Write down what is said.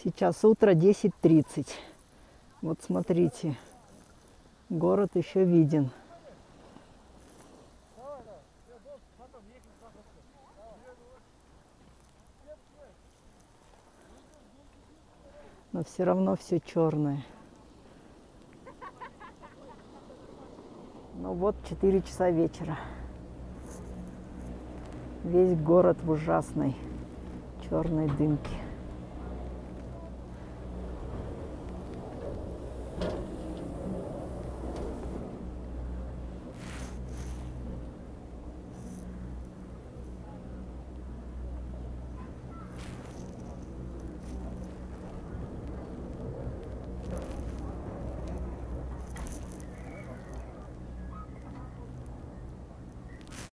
Сейчас утро 10:30. Вот смотрите, город еще виден. Но все равно все черное. Ну вот 4 часа вечера. Весь город в ужасной черной дымке.